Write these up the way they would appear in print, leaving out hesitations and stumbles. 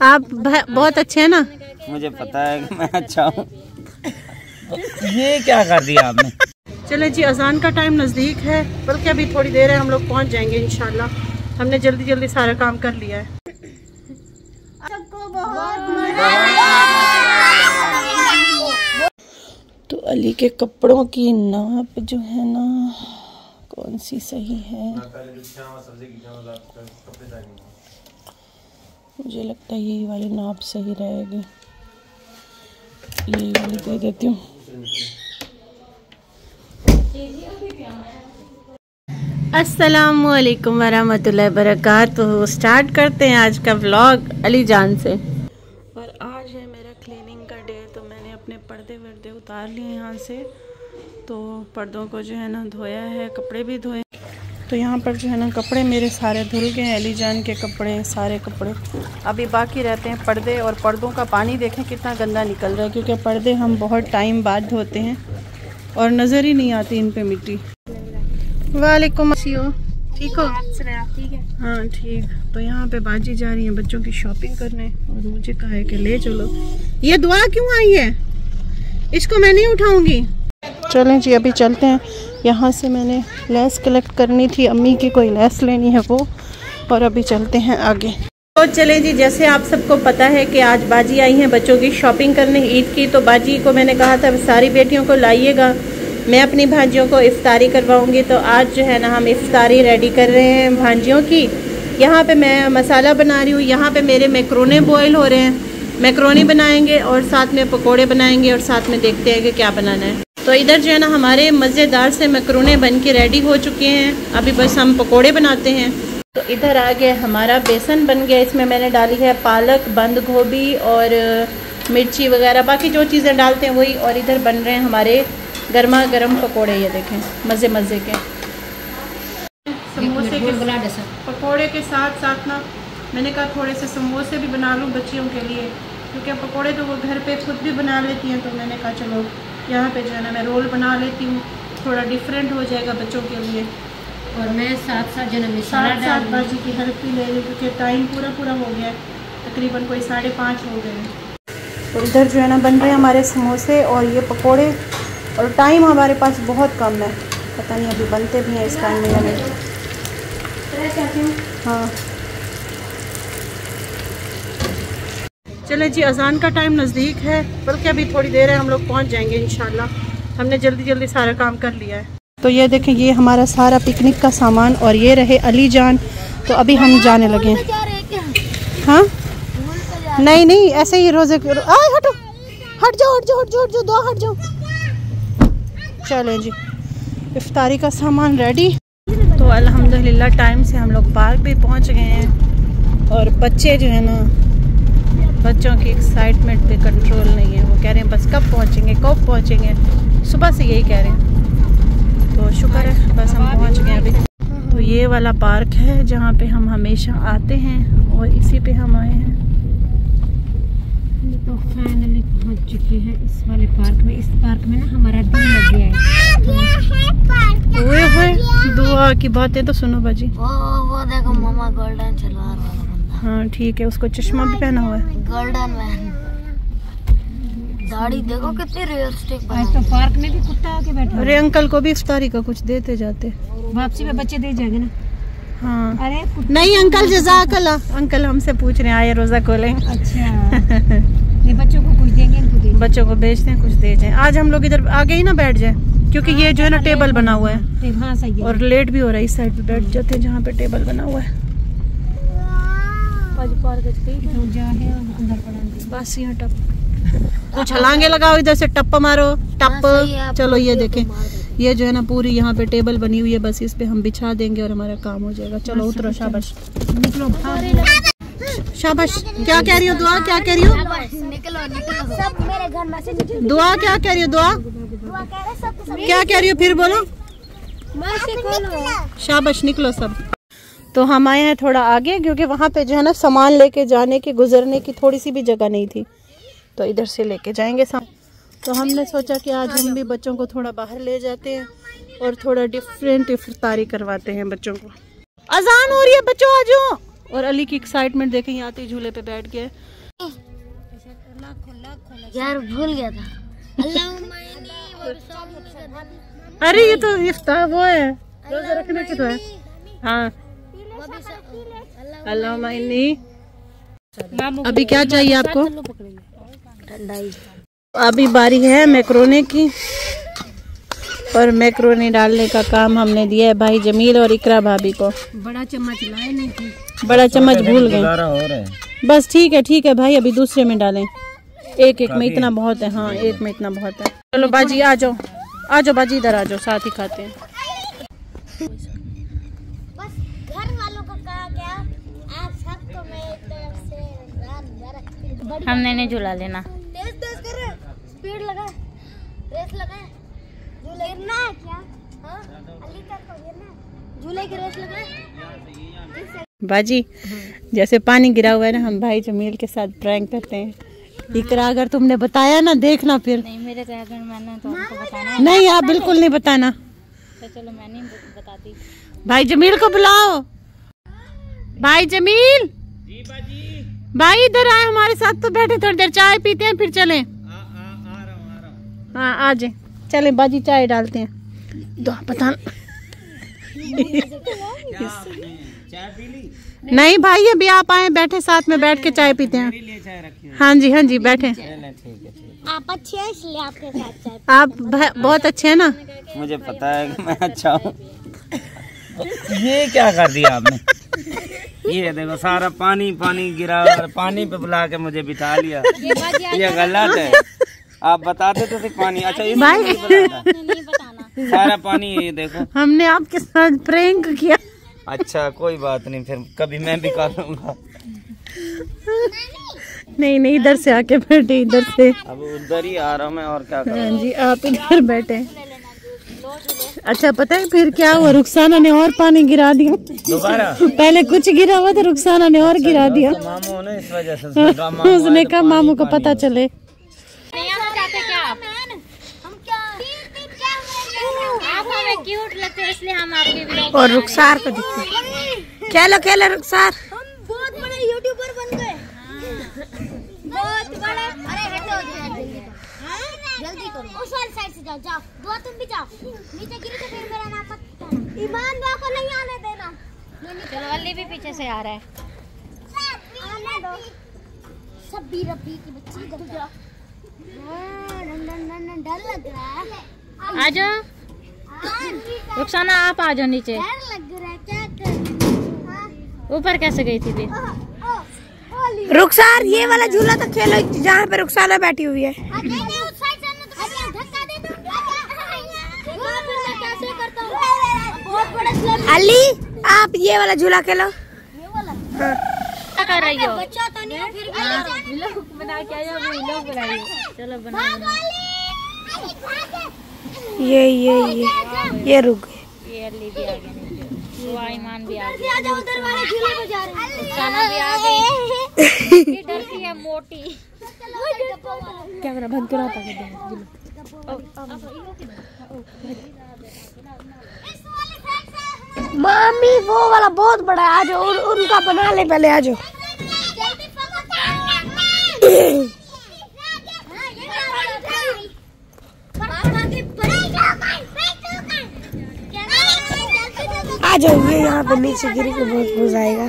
आप बहुत अच्छे हैं ना? मुझे पता है कि मैं अच्छा हूँ। ये क्या कर दिया आपने? चले जी, अजान का टाइम नज़दीक है, बल्कि अभी थोड़ी देर है, हम लोग पहुँच जाएंगे इंशाल्लाह। हमने जल्दी जल्दी सारा काम कर लिया है। सबको बहुत तो अली के कपड़ों की नाप जो है ना, कौन सी सही है? मुझे लगता है यही वाली नाप सही रहेगी, यही वाली दे देती हूँ। अस्सलामुअलैकुम वरहमतुल्लाहि वबरकातुहू। स्टार्ट करते हैं आज का व्लॉग अली जान से। और आज है मेरा क्लीनिंग का डे, तो मैंने अपने पर्दे वर्दे उतार लिए यहाँ से। तो पर्दों को जो है ना धोया है, कपड़े भी धोए। तो यहाँ पर जो है ना कपड़े मेरे सारे धुल गए हैं, अली जान के कपड़े, सारे कपड़े। अभी बाकी रहते हैं पर्दे, और पर्दों का पानी देखें कितना गंदा निकल रहा है, क्योंकि पर्दे हम बहुत टाइम बाद धोते हैं और नज़र ही नहीं आती इन पे मिट्टी। वालेकुम अस्सलाम, ठीक हो? ठीक है। हाँ ठीक। तो यहाँ पे बाजी जा रही है बच्चों की शॉपिंग करने, और मुझे कहा है कि ले चलो। ये दुआ क्यों आई है? इसको मैं नहीं उठाऊंगी। चलें जी, अभी चलते हैं। यहाँ से मैंने लेस कलेक्ट करनी थी, अम्मी की कोई लेस लेनी है वो, और अभी चलते हैं आगे। तो चलें जी, जैसे आप सबको पता है कि आज बाजी आई हैं बच्चों की शॉपिंग करने ईद की। तो बाजी को मैंने कहा था सारी बेटियों को लाइएगा, मैं अपनी भांजियों को इफ्तारी करवाऊंगी। तो आज जो है ना हम इफ्तारी रेडी कर रहे हैं भांजियों की। यहाँ पे मैं मसाला बना रही हूँ, यहाँ पे मेरे मैक्रोने बॉयल हो रहे हैं, मैक्रोनी बनाएंगे और साथ में पकोड़े बनाएंगे, और साथ में देखते हैं कि क्या बनाना है। तो इधर जो है ना हमारे मज़ेदार से मैक्रोने बन के रेडी हो चुके हैं, अभी बस हम पकोड़े बनाते हैं। तो इधर आ गया हमारा बेसन बन गया, इसमें मैंने डाली है पालक, बंद गोभी और मिर्ची वगैरह, बाकी जो चीज़ें डालते हैं वही। और इधर बन रहे हैं हमारे गर्मा गर्म पकोड़े, ये देखें मज़े मज़े के समोसे के पकोड़े के साथ साथ ना मैंने कहा थोड़े से समोसे भी बना लूँ बच्चियों के लिए, क्योंकि पकोड़े तो वो घर पे खुद भी बना लेती हैं। तो मैंने कहा चलो यहाँ पे जो है ना मैं रोल बना लेती हूँ, थोड़ा डिफरेंट हो जाएगा बच्चों के लिए। और मैं साथ साथ जो है साथ बाजी की हेल्प भी ले रही, क्योंकि टाइम पूरा हो गया है, तकरीबन कोई 5:30 हो गए हैं। तो इधर जो है ना बन रहे हैं हमारे समोसे और ये पकोड़े, और टाइम हमारे पास बहुत कम है, पता नहीं अभी बनते भी हैं इस टाइम में या नहीं। हाँ चले जी, अजान का टाइम नज़दीक है, बल्कि अभी थोड़ी देर है, हम लोग पहुंच जाएंगे इंशाल्लाह। हमने जल्दी जल्दी सारा काम कर लिया है। तो ये देखें, ये हमारा सारा पिकनिक का सामान, और ये रहे अली जान। तो अभी हम जाने लगे। हाँ नहीं नहीं, ऐसे ही रोज़े हटो, हट जाओ हट जाओ हट जाओ, दो हट जाओ। चलें जी, इफ्तारी का सामान रेडी। तो अल्हम्दुलिल्लाह टाइम से हम लोग पार्क भी पहुंच गए हैं, और बच्चे जो है ना, बच्चों की एक्साइटमेंट पे कंट्रोल नहीं है, वो कह रहे हैं बस कब पहुंचेंगे, सुबह से यही कह रहे हैं। तो शुक्र है बस हम पहुंच गए अभी। तो ये वाला पार्क है जहाँ पे हम हमेशा आते हैं, और इसी पे हम आए हैं। तो फाइनली पहुंच चुके हैं इस वाले पार्क में। इस पार्क में ना हमारा दिल लग गया है। ओए दुआ की बातें तो सुनो बाजी। वो देखो मामा गोल्डन सलवार वाला बंदा। हाँ ठीक है, उसको चश्मा भी पहना हुआ है, गोल्डन मैन। दाढ़ी देखो कितनी रियलिस्टिक। आज तो पार्क में भी कुत्ता आके बैठा। अरे अंकल को भी इफ्तारी का कुछ देते जाते, वापसी में बच्चे दे जाएंगे ना। हाँ अरे नहीं अंकल, जज़ाकल्लाह। अंकल हमसे पूछ रहे हैं आए रोज़ा खोलें। अच्छा ये बच्चों को कुछ देंगे, इनको देंगे, बच्चों को बेचते हैं, कुछ दे जाए। आज हम लोग इधर आगे ही ना बैठ जाए, क्योंकि ये जो है ना टेबल बना हुआ है। हाँ सही है। और लेट भी हो रहा है, इस साइड पे बैठ जाते हैं जहाँ पे टेबल बना हुआ है। बस यहाँ टप कुछ छलांगे लगाओ, इधर से टप्पा मारो, टप। चलो ये देखें, ये जो है ना पूरी यहाँ पे टेबल बनी हुई है, बस इस पे हम बिछा देंगे और हमारा काम हो जाएगा। चलो उतरो, शाबाश निकलो। शाबाश। क्या कह रही हो दुआ, क्या कह रही हो? निकलो सब मेरे घर में। दुआ क्या कह रही हो? दुआ क्या कह रही हो? फिर बोलो। शाबाश, निकलो सब। तो हम आए हैं थोड़ा आगे, क्योंकि वहाँ पे जो है ना सामान लेके जाने की, गुजरने की थोड़ी सी भी जगह नहीं थी, तो इधर से लेके जाएंगे सामान। तो हमने सोचा कि आज हम भी बच्चों को थोड़ा बाहर ले जाते हैं और थोड़ा डिफरेंट इफ्तारी करवाते हैं बच्चों को। अजान हो रही है बच्चों, आ जाओ। और अली की एक्साइटमेंट देखें, यहाँ आते ही झूले पे बैठ गए। यार भूल गया था। अरे ये तो इफ्तार वो है, रोजा रखने की तो है। हाँ अल्लाह माइनी। अभी क्या चाहिए आपको? अभी बारी है मैक्रोनी की, और मैक्रोनी डालने का काम हमने दिया है भाई जमील और इकरा भाभी को। बड़ा चम्मच लाए नहीं थी, बड़ा चम्मच भूल गए। बस ठीक है भाई, अभी दूसरे में डालें। एक में इतना बहुत है। हाँ एक में इतना बहुत है। चलो बाजी आ जाओ बाजी, इधर आ जाओ, साथ ही खाते हैं। बस घर वालों को कहा क्या, आप सबको मेरी तरफ से हमने नहीं झूला लेना। तेज कर, स्पीड लगा, रेस लगा, झूले गिरना है क्या? हाँ अली तक तो गिरना, झूले की रेस लगा। बाजी जैसे पानी गिरा हुआ है ना, हम भाई जमील के साथ प्रैंक करते हैं। इकरा अगर तुमने बताया ना, देखना फिर। नहीं मेरे तो अगर मैंने तो उनको बताना नहीं, आप बिल्कुल नहीं बताना। तो चलो मैं नहीं बताती। भाई जमील को बुलाओ। भाई जमील जी बाजी, भाई इधर आए हमारे साथ, तो बैठे थोड़ी देर चाय पीते हैं फिर चलें। आ रहा हूँ। हाँ आ जाए, चले बाजी चाय डालते हैं। तो पता नहीं भाई, अभी आप आए, बैठे साथ में बैठ के चाय पीते हैं। हाँ जी बैठे। आप अच्छे हैं इसलिए आपके साथ चाय। आप बहुत अच्छे हैं ना। मुझे पता है कि मैं अच्छा हूँ। ये क्या कर दिया आपने? ये देखो सारा पानी गिरा और पानी पे बुला के मुझे बिठा लिया। ये गलत है। आप बताते तो सिर्फ पानी। अच्छा इसमें भाई नहीं बताना। सारा पानी ये देखो, हमने आपके साथ प्रैंक किया। अच्छा कोई बात नहीं, फिर कभी मैं भी कर लूंगा। नहीं इधर से आके बैठे, इधर से। अब उधर ही आ रहा हूँ मैं, और क्या करूँ। हाँ जी आप इधर बैठे। अच्छा पता है फिर क्या हुआ, रुखसाना ने और पानी गिरा दिया दोबारा। पहले कुछ गिरा हुआ था, रुखसाना ने और गिरा दिया। मामू ने इस वजह से उसने कहा मामू को पता चले। आप हमें क्यूट लगते हैं इसलिए हम आपके व्लॉग। और रुखसार को दिखते क्या लो रुखसार, हम बहुत बड़े यूट्यूबर बन गए। बहुत बड़े। अरे हटो जल्दी करो, उस वाली साइड से जाओ। दुआ तुम भी जाओ, नीचे गिरी तो फिर मेरा नाम मत। ईमान दुआ को नहीं आने देना। चलो अली भी पीछे से आ रहा है। आने दो। सब्बी रब्बी की बच्ची डर लग रहा है। आ जाओ रुखसाना, आप आ जाओ नीचे। डर लग रहा है, क्या कर ऊपर कैसे गई थी फिर? रुखसार ये वाला झूला तो खेलो जहाँ पे रुखसाना बैठी हुई है। अली आप ये वाला झूला खेलो। क्या कर रही हो? बच्चा तो नहीं फिर व्लॉग बना के आया, व्लॉग बनाइए। चलो बना। ये रुक गए। ये अली भी आ गए नीचे, वो ईमान भी आ गए। उधर वाले झूले पे जा रहे हैं। खाना भी आ गई। ये डरती है मोटी। कैमरा बंद करो। मामी वो वाला बहुत बड़ा है, आ जाओ उनका बना ले पहले, आ जाओ। आ जाओ, ये यहाँ पे नीचे गिरी को बहुत मजा आएगा।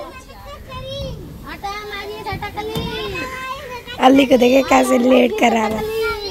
अली को देखे कैसे लेट कर रहा है।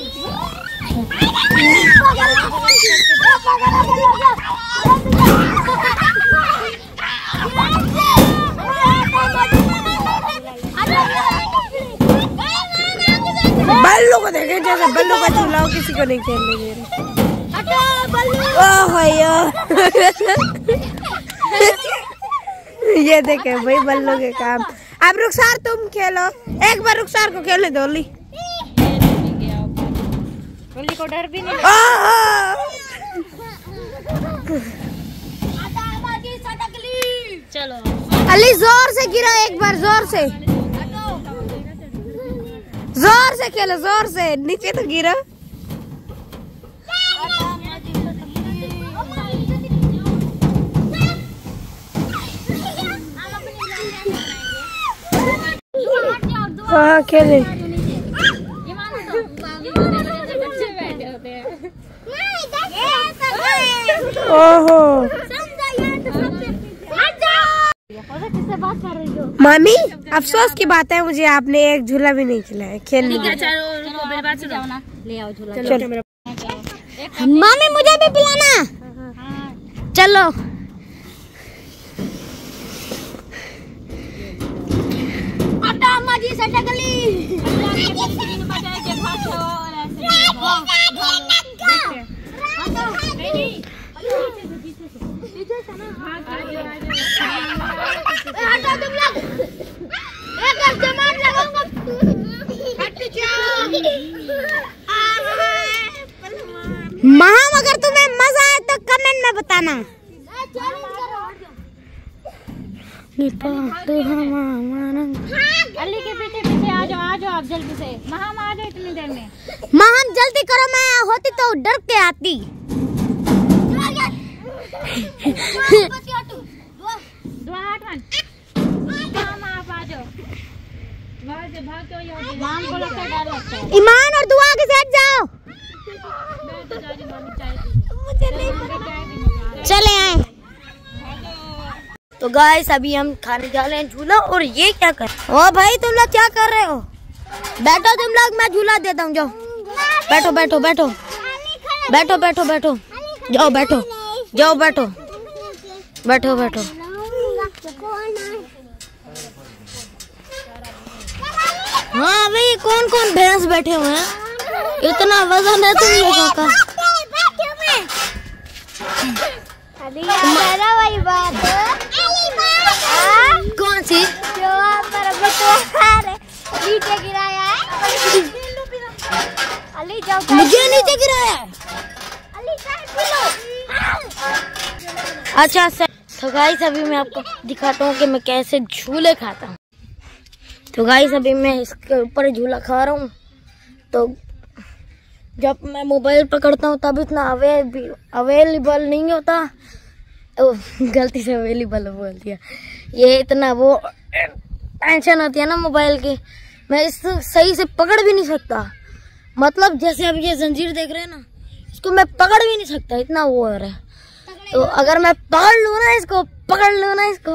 बल्लू को देखे जैसे बल्लू का झूला हो, किसी को नहीं खेलने दे रहे। ये देखे भाई बल्लू के काम। अब रुखसार तुम खेलो, एक बार रुखसार को खेलने दो। ओली को डर भी नहीं। चलो अली जोर से गिरा, एक बार जोर से खेलो, जोर से नीचे तो गिरा। हाँ खेले। ओहो मामी, अफसोस की बात है मुझे आपने एक झूला भी नहीं खिलाया खेलने के। चलो मामी मुझे भी पिलाना। चलो माम, अगर तुम्हें मजा आए तो कमेंट में बताना। अली के पीछे पीछे आ जाओ आप जल्दी से। महाम आ जाओ इतनी देर में। माम जल्दी करो, मैं होती तो डर के आती। आप आ जाओ। भाग को लगता है डर लगता है। ईमान और दुआ के साथ जाओ। मैं तो जा रही हूं, चाय चले आए। तो गाइस अभी हम खाने जा रहे हैं झूला। और ये क्या कर, ओ भाई तुम लोग क्या कर रहे हो? बैठो तुम लोग, मैं झूला देता हूँ। जाओ बैठो बैठो बैठो बैठो बैठो बैठो जाओ बैठो जाओ बैठो बैठो बैठो। हाँ भाई कौन कौन भैंस बैठे हुए हैं? इतना वजन है तुम लोगों का। वही बात कौन सी जो आप नीचे गिराया है? अली जाओ, मुझे नीचे गिराया है। अली अच्छा सर, तो गाइस अभी मैं आपको दिखाता हूँ कि मैं कैसे झूले खाता हूँ। तो गाइस अभी मैं इसके ऊपर झूला खा रहा हूँ। तो जब मैं मोबाइल पकड़ता हूँ तब इतना अवेलेबल नहीं होता। गलती से अवेलेबल बोल दिया। ये इतना वो टेंशन होती है ना मोबाइल की, मैं इसको सही से पकड़ भी नहीं सकता। मतलब जैसे अब ये जंजीर देख रहे हैं ना, इसको मैं पकड़ भी नहीं सकता, इतना वो हो रहा है। तो अगर मैं पकड़ लूँ ना इसको, पकड़ लूँ ना इसको।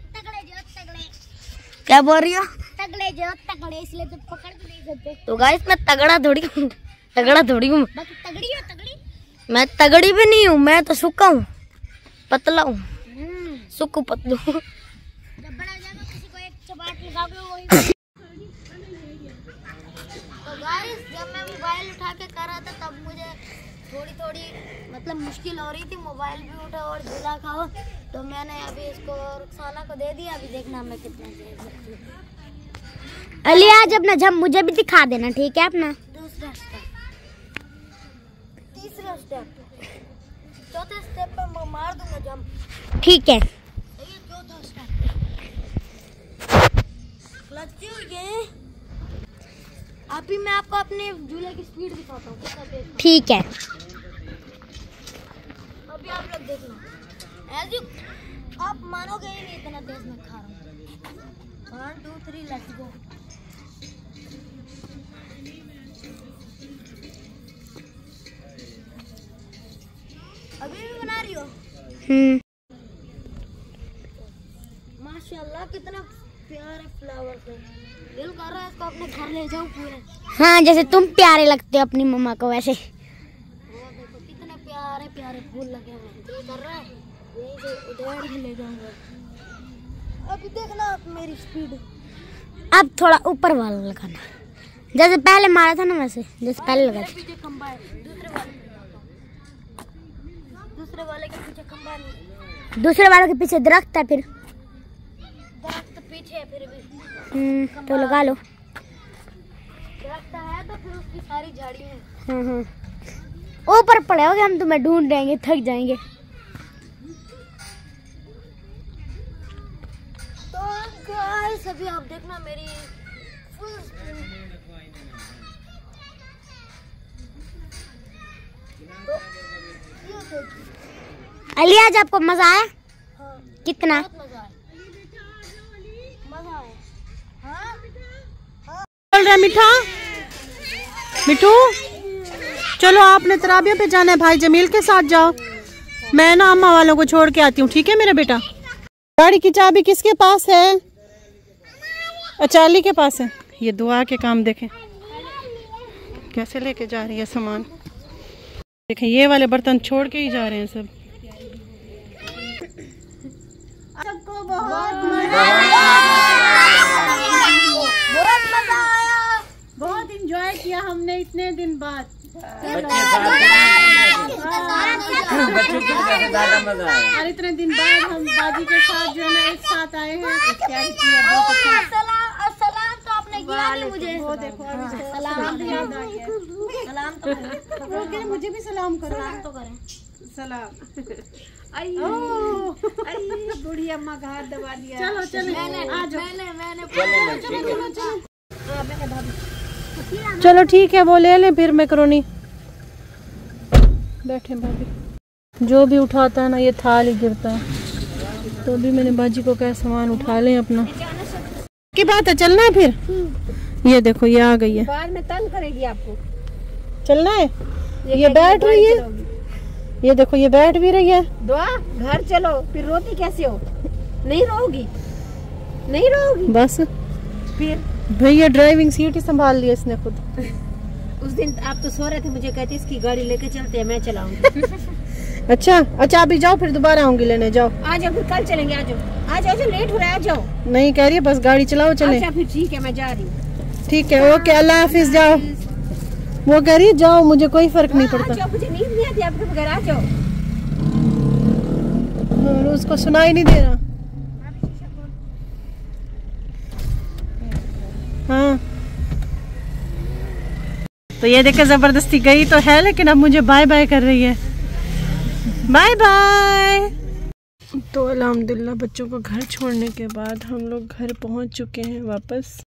क्या बोल रही हो? तगड़े इसलिए तो पकड़ भी नहीं सकते। तो गाइस मैं तगड़ा थोड़ी हूँ, तगड़ा थोड़ी हूँ। तगड़ी हो तगड़ी? मैं तगड़ी भी नहीं हूँ, मैं तो सूखा हूँ, पतला हूँ, सुक्कू पतलू। जब बड़ा जाएगा किसी को एक चपाट लगाओगे वही। तो गाइस जब मैं मोबाइल उठा के कर रहा था तब मुझे थोड़ी मतलब मुश्किल हो रही थी। मोबाइल भी उठा और झूला खाओ। तो मैंने अभी इसको रुखसाना को दे दिया। अभी देखना मैं कितना दे सकती हूँ। अली आज अपना जंप मुझे भी दिखा देना, ठीक है? अपना दूसरा स्टेप, तीसरा स्टेप, चौथे स्टेप पे मैं मार दूंगा जंप। ठीक है। चौथा स्टेप लगती है। अभी मैं आपको अपने झूले की स्पीड दिखाता हूँ कितना तेज। ठीक है। अभी आप लोग देख लो, ऐसे आप मानोगे ही नहीं इतना तेज मैं खा रहा हूँ। 1 2 3 लेट्स गो। अभी भी बना रही हो? माशाल्लाह कितना प्यारे फ्लावर है। दिल कर रहा है इसको अपने घर ले जाऊं पूरे। हाँ जैसे तुम प्यारे लगते हो अपनी मम्मा को वैसे। वो देखो कितने प्यारे प्यारे फूल लगे हुए हैं। दिल कर रहा है यहीं से उधेड़ के ले जाऊंगा। अभी देखना आप मेरी स्पीड। अब थोड़ा ऊपर वाला लगाना, जैसे पहले मारा था ना, वैसे जैसे पहले लगा था। पीछे खंबा है, दूसरे वाले के पीछे खंबा नहीं, दूसरे वाले के पीछे दरख्त है, फिर दरख्त पीछे है फिर भी। तो लगा लो। दरख्त है तो फिर उसकी सारी झाड़ी है। ऊपर पड़े होगे, हम तुम्हें ढूंढ रहेंगे, थक जाएंगे। तो गाइस अभी आप देखना मेरी फुल अली आज आपको मजा आया? हाँ, कितना? बहुत मजा आया। रहा है मीठा? मिठू चलो, आपने तराबिया पे जाना है, भाई जमील के साथ जाओ, मैं ना अम्मा वालों को छोड़ के आती हूँ, ठीक है मेरा बेटा? गाड़ी की चाबी किसके पास है? अचाली के पास है। ये दुआ के काम देखें कैसे लेके जा रही है सामान। देखें ये वाले बर्तन छोड़ के ही जा रहे हैं सब। सबको बहुत मजा आया, बहुत इंजॉय किया हमने इतने दिन बाद। और इतने दिन बाद हम बाजी के साथ जो है ना एक साथ आए हैं। सलाम तो आपने किया नहीं मुझे। वो देखो सलाम याद आ गया। सलाम तो करें। मुझे भी सलाम करो। सलाम तो करें। सलाम। आई बूढ़ी अम्मा का हाथ दबा दिया। चलो चलो आ जाओ। चलो ठीक है, वो ले लें फिर मैकरोनी। बैठे भाभी, जो भी उठाता है ना ये थाल ही गिरता है, तो अभी मैंने बाजी को कहा सामान उठा लें अपना। की बात है, चलना है फिर? ये देखो ये आ गई है। बाद में तंग करेगी आपको। चलना है? ये बैठ रही है, ये देखो ये बैठ भी रही है। दुआ घर चलो, फिर रोती कैसे हो? नहीं रोगी, नहीं रोगी बस। फिर भैया ड्राइविंग सीट ही संभाल लिया इसने खुद। उस दिन आप तो सो रहे थे, मुझे कहती इसकी गाड़ी लेके चलते हैं, मैं चलाऊंगी। अच्छा अच्छा, अभी जाओ फिर दोबारा आऊंगी लेने। जाओ आ जाओ, फिर कल चलेंगे। आ जाओ आ जाओ, लेट हो रहा है, आ जाओ। नहीं कह रही है, बस गाड़ी चलाओ चले। अच्छा फिर ठीक है, मैं जा रही हूँ। ठीक है ओके, अल्लाह हाफिज। जाओ, वो कह रही है जाओ, मुझे कोई फर्क नहीं आ पड़ता। जाओ, मुझे नींद नहीं आती आपके बगैर। आ जाओ। उसको सुनाई नहीं दे रहा। हाँ तो ये देखे जबरदस्ती गई तो है, लेकिन अब मुझे बाय बाय कर रही है। Bye bye. तो अल्हम्दुलिल्लाह बच्चों को घर छोड़ने के बाद हम लोग घर पहुंच चुके हैं वापस।